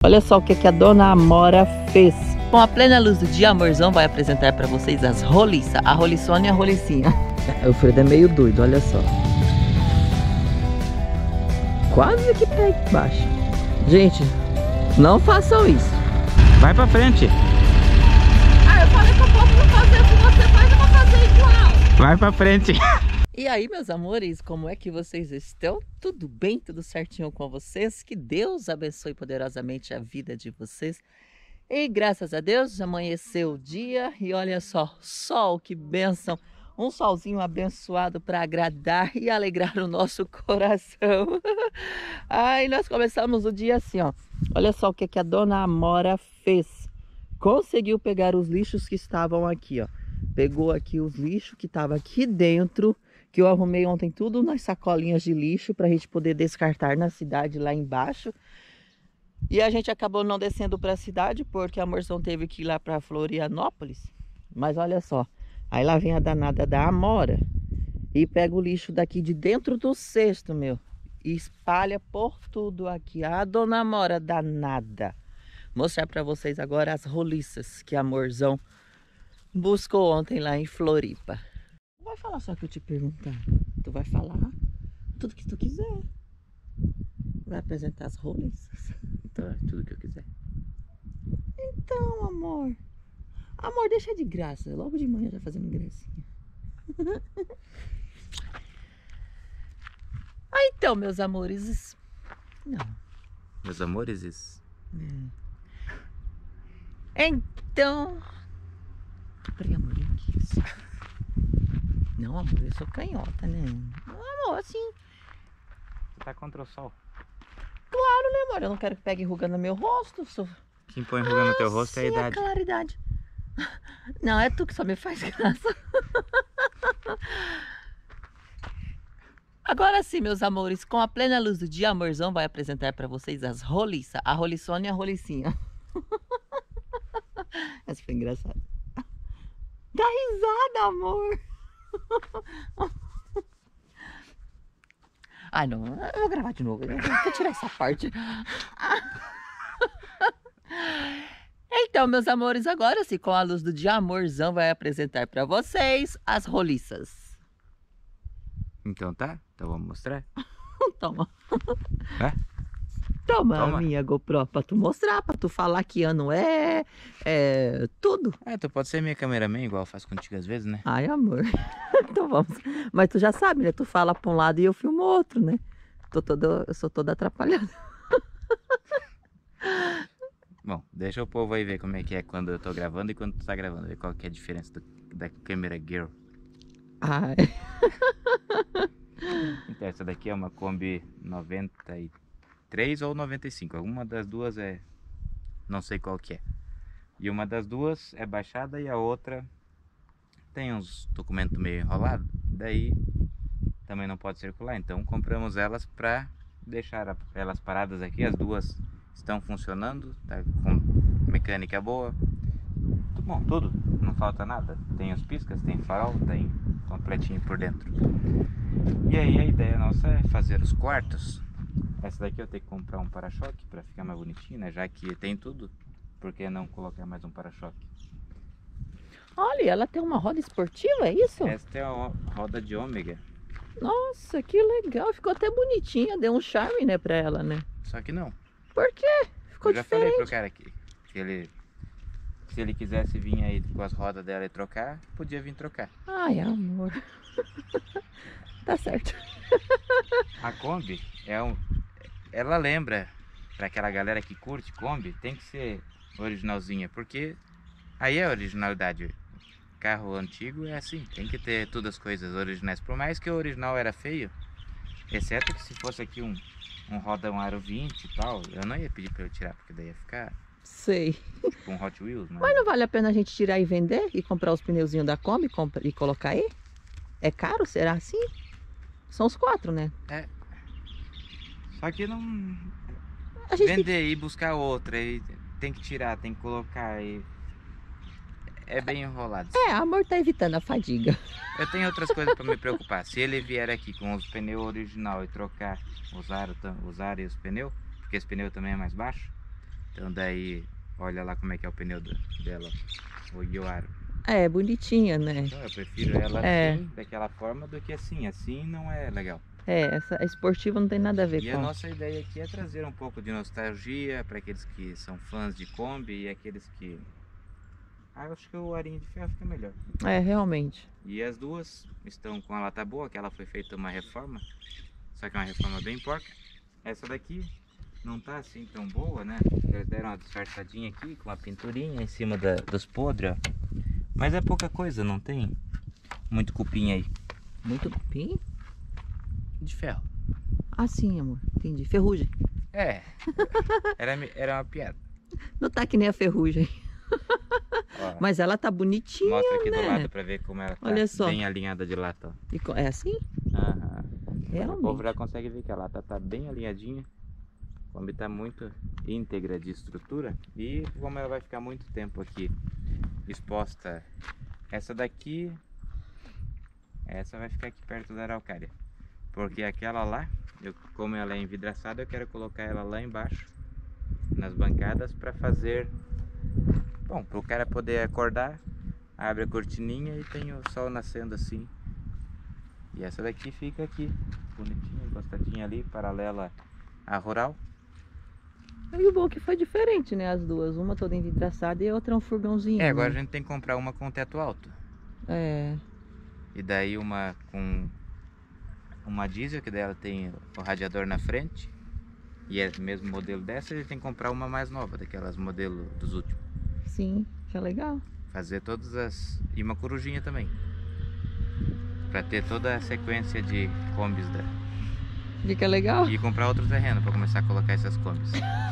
Olha só o que a dona Amora fez. Com a plena luz do dia, amorzão vai apresentar para vocês as roliças, a roliçona e a rolicinha. O Fredo é meio doido, olha só. Quase que pega embaixo. Gente, não façam isso. Vai pra frente. Ah, eu falei pro povo não fazer o que você faz, eu vou fazer igual. Vai pra frente. E aí, meus amores, como é que vocês estão? Tudo bem? Tudo certinho com vocês? Que Deus abençoe poderosamente a vida de vocês. E graças a Deus, amanheceu o dia e olha só, sol, que bênção. Um solzinho abençoado para agradar e alegrar o nosso coração. Ai, nós começamos o dia assim, ó. Olha só o que a dona Amora fez. Conseguiu pegar os lixos que estavam aqui, ó. Pegou aqui os lixos que estavam aqui dentro, que eu arrumei ontem tudo nas sacolinhas de lixo para a gente poder descartar na cidade lá embaixo. E a gente acabou não descendo para a cidade porque a Amorzão teve que ir lá para Florianópolis. Mas olha só, aí lá vem a danada da Amora e pega o lixo daqui de dentro do cesto, meu, e espalha por tudo aqui. A dona Amora danada. Vou mostrar para vocês agora as roliças que a Amorzão buscou ontem lá em Floripa. Vai falar só que eu te perguntar. Tu vai falar tudo que tu quiser. Vai apresentar as roliças. Então, é tudo que eu quiser. Então, amor. Amor, deixa de graça. Logo de manhã já fazendo gracinha. Ah, então, meus amores. Não. Meus amores. Então. Peraí, amor, que isso? Não, amor, eu sou canhota, né? Amor, assim. Você tá contra o sol. Claro, né, amor? Eu não quero que pegue ruga no meu rosto. Sou... Quem põe ruga no teu rosto é a idade. É claridade. Não, é tu que só me faz graça. Agora sim, meus amores, com a plena luz do dia, Amorzão vai apresentar para vocês as roliças, a roliçona e a rolicinha. Essa foi engraçada. Dá risada, amor. Ai, não, eu vou gravar de novo. Eu vou tirar essa parte. Então, meus amores, agora sim, com a luz do dia, Amorzão vai apresentar para vocês as roliças. Então tá? Então vamos mostrar? Toma. É? Toma, Toma. a minha GoPro pra tu mostrar, pra tu falar que ano tudo. É, tu pode ser minha cameraman, igual eu faço contigo às vezes, né? Ai, amor. Então vamos. Mas tu já sabe, né? Tu fala pra um lado e eu filmo outro, né? Eu sou toda atrapalhada. Bom, deixa o povo aí ver como é que é quando eu tô gravando e quando tu tá gravando. Ver qual que é a diferença da câmera girl. Ai. Então, essa daqui é uma Kombi 93 ou 95. Alguma das duas é... não sei qual que é. E uma das duas é baixada e a outra tem uns documentos meio enrolados. Daí também não pode circular. Então compramos elas pra deixar elas paradas aqui. As duas estão funcionando, tá com mecânica boa. Bom, tudo, não falta nada. Tem os piscas, tem farol, tem completinho por dentro. E aí a ideia nossa é fazer os quartos. Essa daqui eu tenho que comprar um para-choque para ficar mais bonitinho, né? Já que tem tudo, por que não colocar mais um para-choque? Olha, ela tem uma roda esportiva, é isso? Esta é a roda de ômega. Nossa, que legal. Ficou até bonitinha, deu um charme, né, pra ela, né? Só que não. Por quê? Ficou Eu já diferente. falei pro cara aqui que ele, se ele quisesse vir aí com as rodas dela e trocar, podia vir trocar. Ai, amor. Tá certo. A Kombi ela lembra, para aquela galera que curte Kombi, tem que ser originalzinha, porque aí é a originalidade. Carro antigo é assim, tem que ter todas as coisas originais. Por mais que o original era feio, exceto que se fosse aqui um rodão aro 20 e tal, eu não ia pedir para eu tirar, porque daí ia ficar Sei. tipo um Hot Wheels. Mas não vale a pena a gente tirar e vender e comprar os pneuzinhos da Kombi e colocar aí? É caro? Será assim? São os 4, né? É. Só que não... A gente vender e buscar outra, e tem que tirar, tem que colocar, e... é bem enrolado. amor tá evitando a fadiga. Eu tenho outras coisas para me preocupar. Se ele vier aqui com os pneus original e trocar os aros e os pneus, porque esse pneu também é mais baixo, Então daí, olha lá como é que é o pneu dela, o Yoaro. É, bonitinha, né? Então eu prefiro ela É. assim, daquela forma, do que assim. Assim não é legal. É, essa esportiva não tem nada a ver E com... a nossa ideia aqui é trazer um pouco de nostalgia para aqueles que são fãs de Kombi e aqueles que... Ah, eu acho que o arinho de ferro fica melhor. É, realmente. E as duas estão com a lata boa, que ela foi feita uma reforma, só que é uma reforma bem porca. Essa daqui não tá assim tão boa, né? Eles deram uma disfarçadinha aqui com uma pinturinha em cima dos podres, ó. Mas é pouca coisa, não tem muito cupim aí. Muito cupim? De ferro. Ah, sim, amor. Entendi. Ferrugem. É, era uma piada. Não tá que nem a ferrugem. Ó, Mas ela tá bonitinha, mostra aqui né? do lado pra ver como ela tá. Olha só. Bem alinhada de lata, ó. É assim? Aham. O povo Realmente. já consegue ver que a lata tá bem alinhadinha. A Kombi tá muito íntegra de estrutura. E como ela vai ficar muito tempo aqui exposta, essa daqui, essa vai ficar aqui perto da araucária. Porque aquela lá, como ela é envidraçada, eu quero colocar ela lá embaixo, nas bancadas, para fazer... Bom, para o cara poder acordar, abre a cortininha e tem o sol nascendo assim. E essa daqui fica aqui, bonitinha, encostadinha ali, paralela à rural. E o bom é que foi diferente, né? As duas. Uma toda envidraçada e a outra um furgãozinho. É, agora a né? gente tem que comprar uma com teto alto. É. E daí uma com uma diesel, que daí ela tem o radiador na frente. E é o mesmo modelo dessa, a gente tem que comprar uma mais nova, daquelas modelos dos últimos. Sim, que é legal. Fazer todas as... E uma corujinha também. Pra ter toda a sequência de combis da... Fica legal? E comprar outro terreno pra começar a colocar essas combis.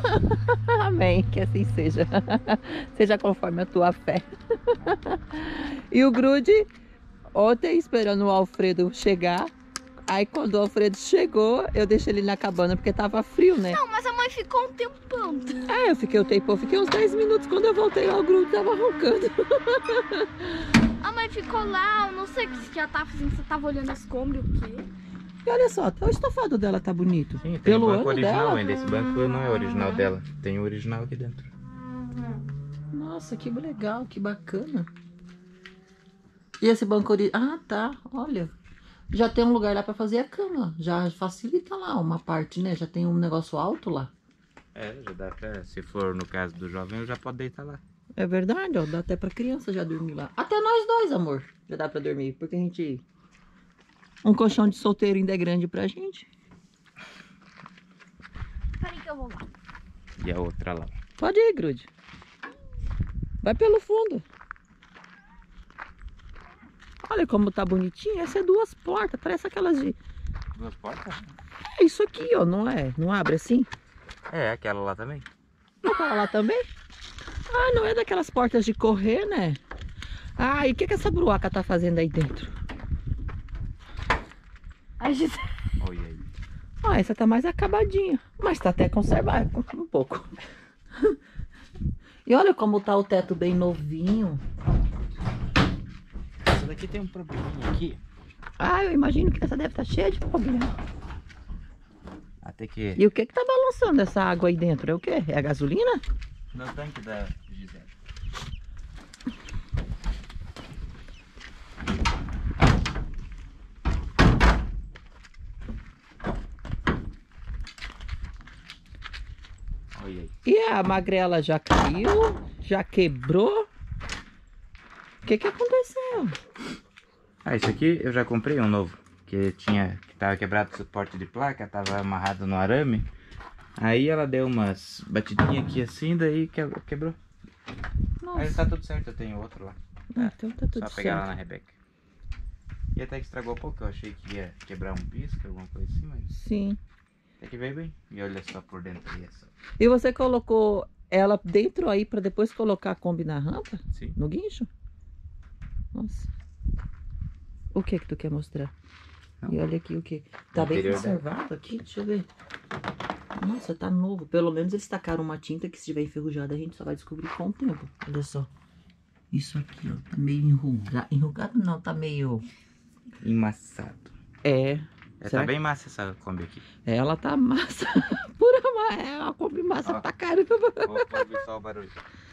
Amém, que assim seja. Seja conforme a tua fé. E o Grude, ontem esperando o Alfredo chegar. Aí quando o Alfredo chegou, eu deixei ele na cabana porque tava frio, né? Não, mas a mãe ficou um tempão. É, eu fiquei uns 10 minutos. Quando eu voltei lá, o Grude tava roncando. A mãe ficou lá, eu não sei o que você já tava fazendo, você tava olhando as Kombi, o quê? E olha só, até o estofado dela tá bonito. Sim, tem Pelo o banco ano original dela. ainda. Esse banco não é original dela. Tem o original aqui dentro. Nossa, que legal, que bacana. E esse banco original... Ah, tá, olha. Já tem um lugar lá pra fazer a cama. Já facilita lá uma parte, né? Já tem um negócio alto lá. É, já dá pra... Se for no caso do jovem, já pode deitar lá. É verdade, ó. Dá até pra criança já dormir lá. Até nós dois, amor. Já dá pra dormir. Porque a gente... Um colchão de solteiro ainda é grande pra gente. Peraí que eu vou lá. E a outra lá. Pode ir, Grude. Vai pelo fundo. Olha como tá bonitinho. Essa é 2 portas. Parece aquelas de... 2 portas? É isso aqui, ó. Não é? Não abre assim? É, aquela lá também. Não tá lá também? Ah, não é daquelas portas de correr, né? Ah, e o que essa bruaca tá fazendo aí dentro? A gente... Olha aí. Ah, essa tá mais acabadinha. Mas tá até conservada um pouco. E olha como tá o teto bem novinho. Essa daqui tem um probleminha aqui. Ah, eu imagino que essa deve estar cheia de problema. Até que... E o que tá balançando essa água aí dentro? É o quê? É a gasolina? No tanque da Gisele. Olha aí. E a magrela já caiu? Já quebrou? O que aconteceu? Ah, isso aqui eu já comprei um novo. Que tava quebrado o suporte de placa, tava amarrado no arame. Aí ela deu umas batidinhas aqui assim, daí quebrou. Mas Nossa, tá tudo certo, eu tenho outro lá. então tá tudo Só pegar lá na certo. Rebeca. E até que estragou pouco, eu achei que ia quebrar um pisca, alguma coisa assim, mas Sim. até que veio bem. E olha só por dentro aí essa. E você colocou ela dentro aí pra depois colocar a Kombi na rampa? Sim. No guincho? Nossa. O que tu quer mostrar? Não. E olha aqui o que. Tá bem Interior conservado aqui, deixa eu ver. Nossa, tá novo. Pelo menos eles tacaram uma tinta que se estiver enferrujada a gente só vai descobrir com o tempo. Olha só. Isso aqui, ó, tá meio enrugado. Enrugado não, tá meio... Emmaçado. É. Tá bem massa essa Kombi aqui. Ela tá massa. Pura massa. É uma Kombi massa pra caramba. Vou ouvir só o barulho.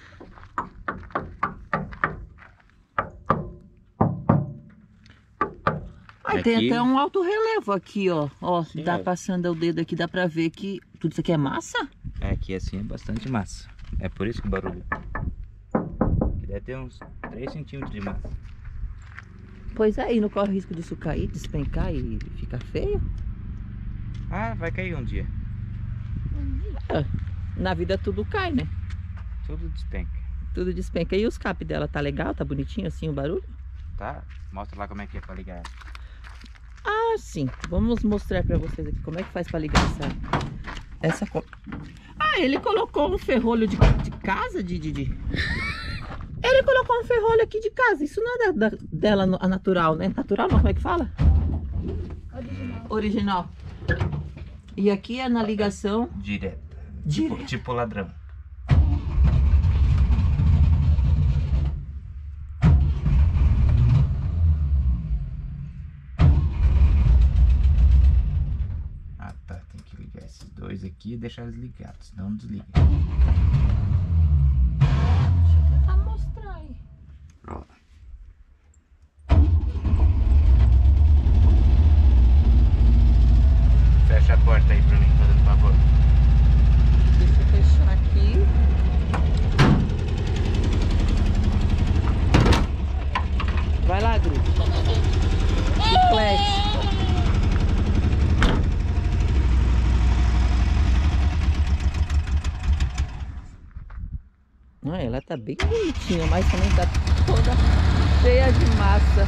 Aí tem Aqui- até um alto relevo aqui, ó. Ó, Sim, dá é. passando o dedo aqui, dá pra ver que tudo isso aqui é massa? É, aqui assim é bastante massa. É por isso que o barulho. Aqui deve ter uns 3 centímetros de massa. Pois é, e não corre o risco disso cair, despencar e ficar feio? Ah, vai cair um dia. É, na vida tudo cai, né? Tudo despenca. Tudo despenca. E o escape dela tá legal? Tá bonitinho assim o barulho? Tá? Mostra lá como é que é pra ligar ela. Ah, sim. Vamos mostrar pra vocês aqui como é que faz pra ligar essa... Ah, ele colocou um ferrolho de casa, Ele colocou um ferrolho aqui de casa. Isso não é dela a natural, né? Natural não, como é que fala? Original. E aqui é na ligação... Direta. Direta. Tipo ladrão. Ah tá, tem que ligar esses dois aqui e deixar eles ligados, senão não desliga. Deixa eu tentar mostrar aí. Ó. Fecha a porta aí pra mim, fazendo favor. Deixa eu fechar aqui. Vai lá, Gru. Chiclete. Ah, ela tá bem bonitinha, mas também tá toda cheia de massa.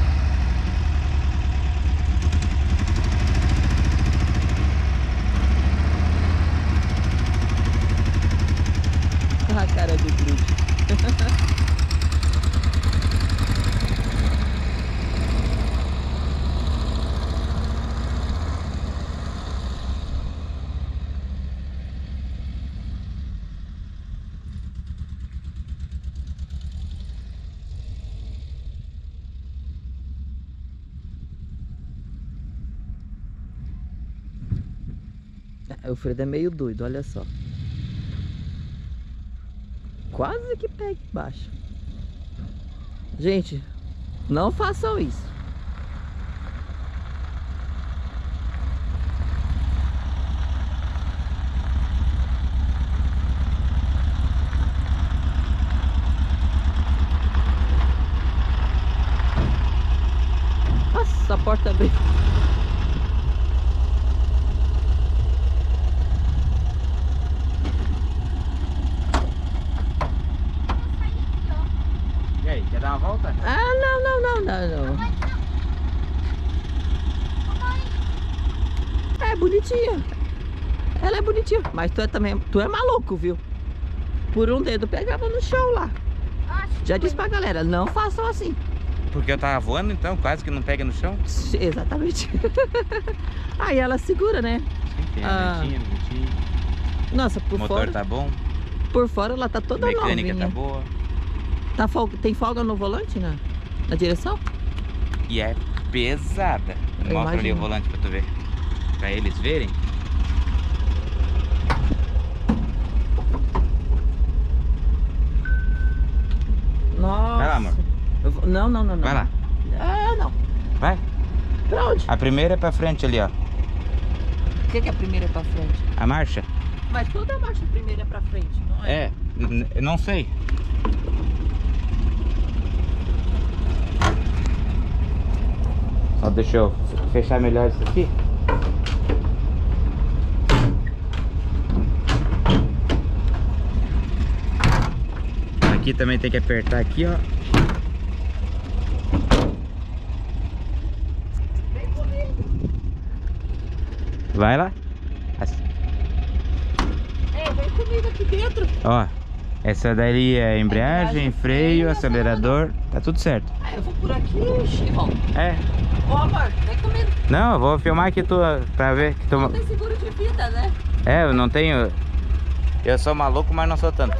A cara do Grude. O Fredo é meio doido, olha só. Quase que pega embaixo. Gente, não façam isso. Nossa, a porta abriu. E aí, quer dar uma volta? Ah, não. É bonitinha. Ela é bonitinha. Mas tu é maluco, viu? Por um dedo pegava no chão lá. Já disse pra galera, não façam assim. Porque eu tava voando então, quase que não pega no chão. Exatamente. Aí ela segura, né? Sim, tem Ah. bonitinho. Nossa, O por motor fora, tá bom, por fora ela tá a toda mecânica novinha. tá boa. Tem folga no volante na direção? E é pesada. Eu Mostra ali o imagino. volante pra tu ver. Pra eles verem. Nossa. Vai lá, amor. Não. Vai lá. Ah, não. Vai. Pra onde? A primeira é pra frente ali, ó. O que é a primeira é pra frente? A marcha. Mas toda marcha primeira é pra frente, não é? Não sei. Só deixa eu fechar melhor isso aqui. Aqui também tem que apertar aqui, ó. Vem comigo. Vai lá. Vem comigo aqui dentro. Ó, essa daí é embreagem, freio, acelerador. Tá tudo certo. Eu vou por aqui, Chivão. É. Ô, amor, vem comigo. Não, eu vou filmar aqui pra ver que tu... Não tem seguro de vida, né? É, eu não tenho... Eu sou maluco, mas não sou tanto.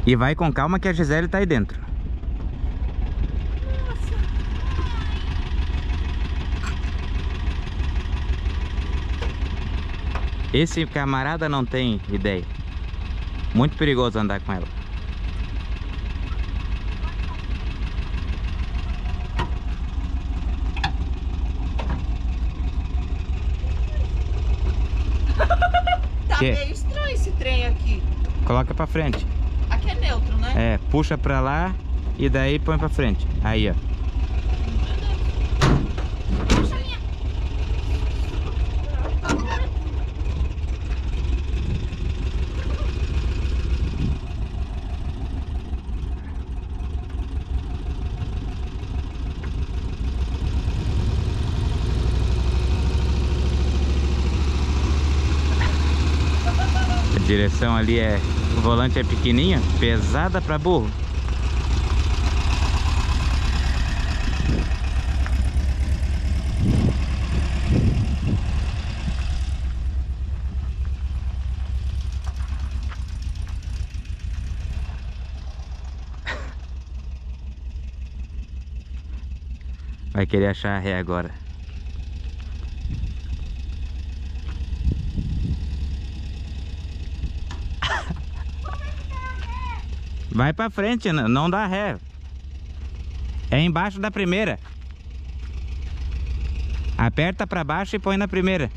E vai com calma que a Gisele tá aí dentro. Nossa. Esse camarada não tem ideia. Muito perigoso andar com ela. Tá Que? meio estranho esse trem aqui. Coloca pra frente. Aqui é neutro, né? É, puxa pra lá e daí põe pra frente. Aí, ó. A direção ali é... O volante é pequenininho, pesada pra burro. Vai querer achar a ré agora. Vai pra frente, não dá ré. É embaixo da primeira. Aperta pra baixo e põe na primeira.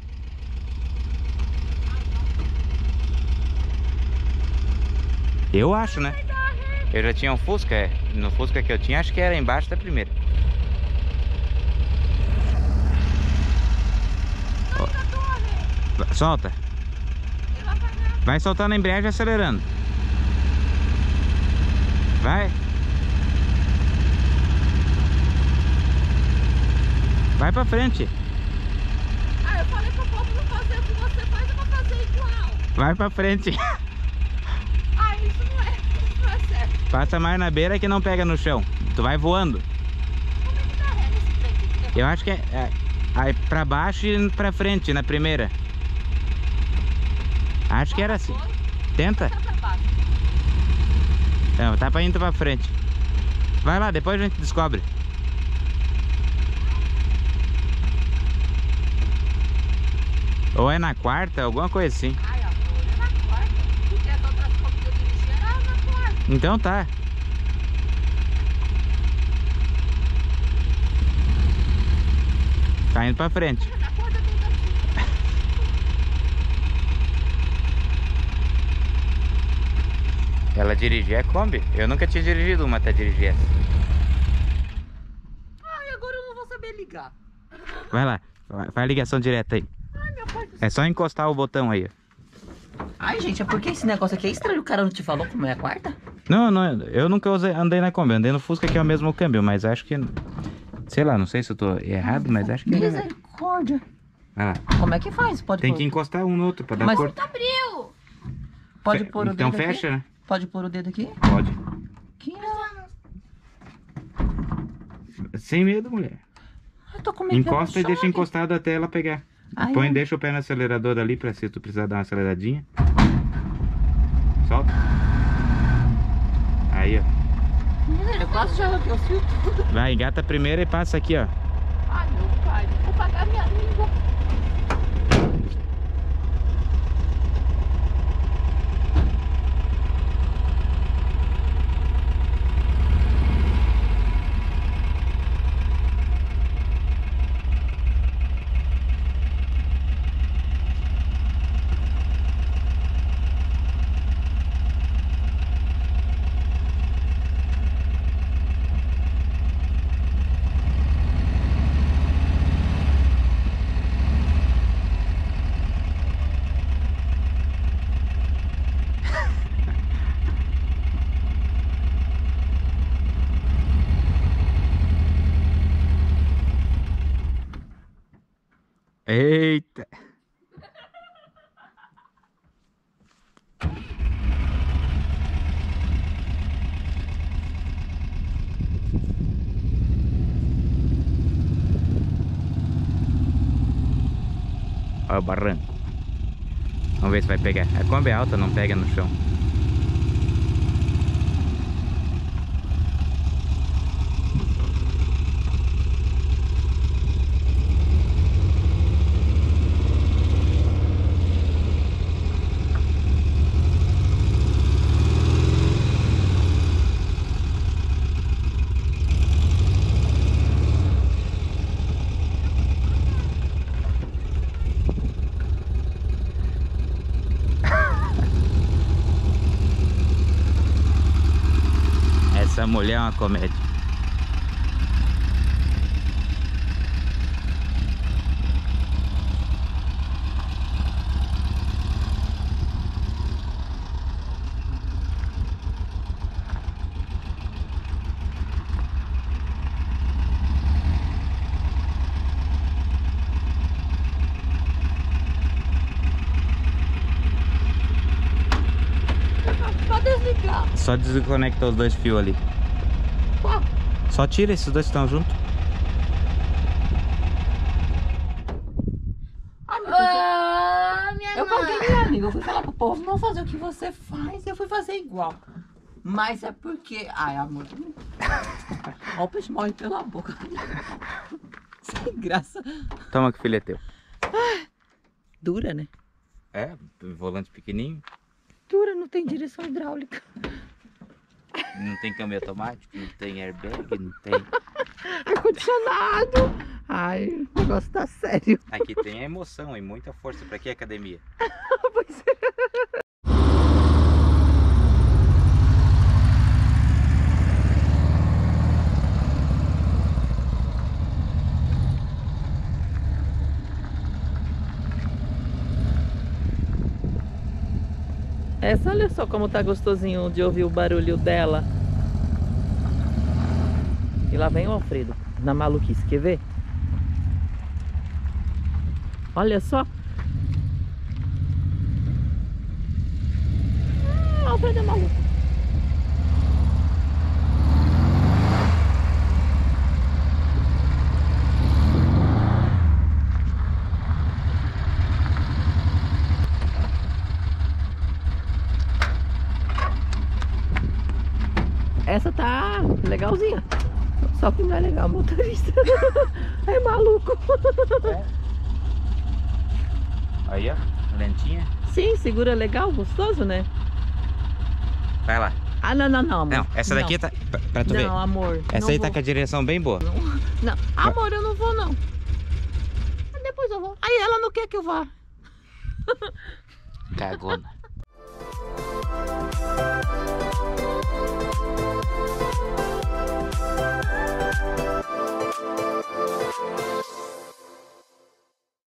Eu acho, né? Eu já tinha um Fusca, no Fusca que eu tinha, acho que era embaixo da primeira. Solta. Vai soltando a embreagem e acelerando. Vai. Vai pra frente. Ah, eu falei pro povo não fazer o que você faz, eu vou fazer igual. Vai pra frente. Ah, isso não é certo. Passa mais na beira que não pega no chão. Tu vai voando. Como é que dá ré nesse trem? Eu acho que é aí pra baixo e pra frente, na primeira. Acho que era assim. Tenta. Tá pra baixo. Não, tá pra indo pra frente. Vai lá, depois a gente descobre. Ou é na quarta, alguma coisa assim. Ai, amor, é na quarta. Porque as outras coisas que eu dirigi era na quarta. Então tá. Tá indo pra frente. Na quarta tem daqui. Ela dirigia a Kombi? Eu nunca tinha dirigido uma até dirigir essa. Ai, agora eu não vou saber ligar. Vai lá, faz a ligação direta aí. Ai, meu pai do céu. É só encostar o botão aí, ó. Ai, gente, é porque esse negócio aqui é estranho. O cara não te falou como é a quarta? Não, eu nunca andei na Kombi, andei no Fusca que é o mesmo câmbio, mas acho que... Sei lá, não sei se eu tô errado, mas acho que... Misericórdia. Vai lá. Como é que faz? Pode Tem pôr... que encostar um no outro pra dar Mas- cor. Abriu! Pode pôr o Então dedo fecha, aqui? né? Pode pôr o dedo aqui? Pode. Aqui, Sem medo, mulher. eu tô com medo. Encosta e deixa encostado até ela pegar. Ai, Põe, ai. deixa o pé no acelerador ali pra se tu precisar dar uma aceleradinha. Solta. Aí, ó. Eu quase já arranquei o fio tudo. Vai, engata a primeira e passa aqui, ó. Ai, meu pai, vou pagar minha língua. Eita. Olha o barranco. Vamos ver se vai pegar. A Kombi é alta, não pega no chão. mulher é uma comédia. Pra desligar. Só desconecta os dois fios ali. Qual? Só tira, esses dois que estão juntos. Minha Eu mãe. paguei minha amiga, eu fui falar pro povo não fazer o que você faz, eu fui fazer igual. Mas é porque... Ai, amor. Ó, o peixe morre pela boca. Sem graça. Toma que o filho é teu. Dura, né? É, volante pequenininho. Dura, não tem direção hidráulica. Não tem câmbio automático, não tem airbag, não tem... Ar-condicionado. Ai, o negócio tá sério. Aqui tem a emoção e muita força. Pra que academia? Pois é. Essa, olha só como tá gostosinho de ouvir o barulho dela. E lá vem o Alfredo, na maluquice, quer ver? Olha só. O Alfredo é maluco. Essa tá legalzinha. Só que não é legal, motorista. É maluco. Aí, ó, lentinha. Sim, segura legal, gostoso, né? Vai lá. Ah, não, amor. Não, essa daqui tá... Pra tu ver. Não, amor. Essa não aí vou. tá com a direção bem boa. Não, amor, eu não vou, não. Depois eu vou. Aí ela não quer que eu vá. Cagona.